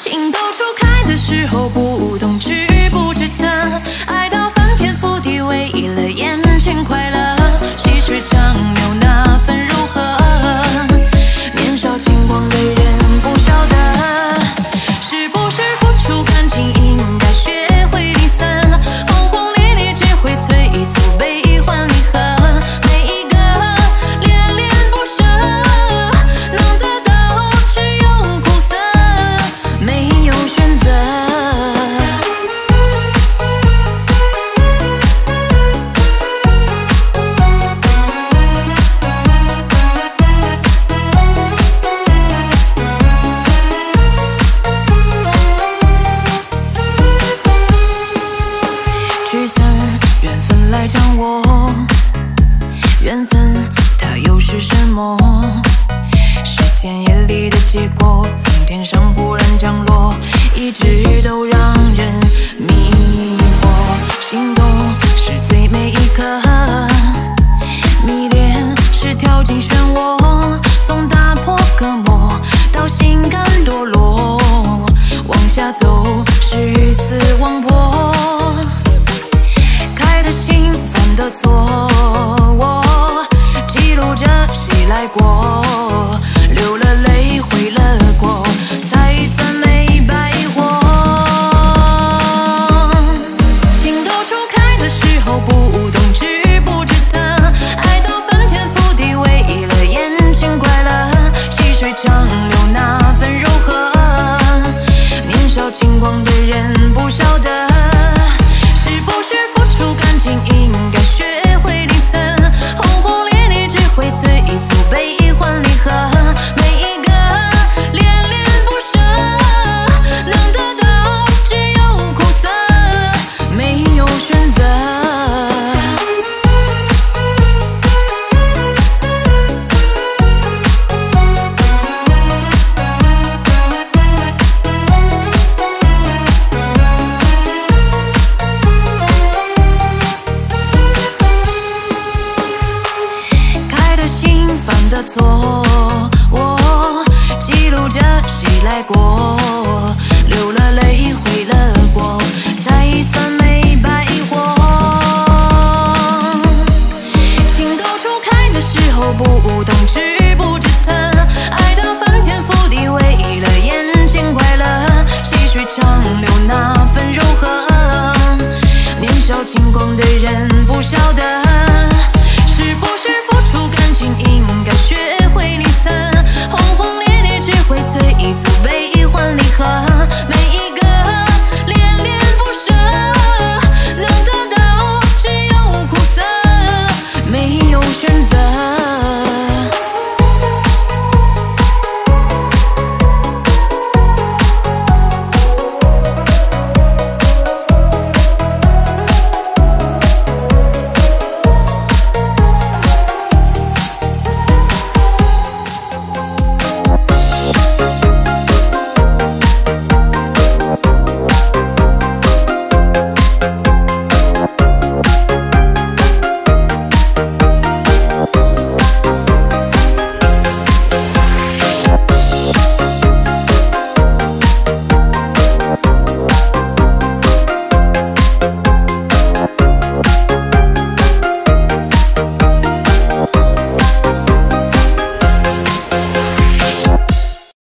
情窦初开的时候不懂值不值得，爱到翻天覆地，为了眼前快乐，细水长流那分如何？年少轻狂的人不晓得，是不是付出感情应该学会吝啬？轰轰烈烈只会催促悲欢离合，每一个恋恋不舍，能得到只有苦涩，没有选择。聚散缘分来掌握，缘分它又是什么？时间眼里的结果，从天上忽然降落，一直都让人迷惑。心动是最美一刻，迷恋是跳进漩涡，从打破隔膜到心甘堕落，往下走是鱼死网破。开的心犯的错，我记录着谁来过，流了泪悔了过，才算没白活。情窦初开的时候不懂值不值得，爱到翻天覆地，为了眼前快乐，细水长流那分柔和，年少轻狂的人不晓得，是不是付出感情应该学会吝啬？轰轰烈烈只会催促悲欢离合，每一个恋恋不舍，能得到只有苦涩，没有选择。开的心犯的错，我记录着谁来过，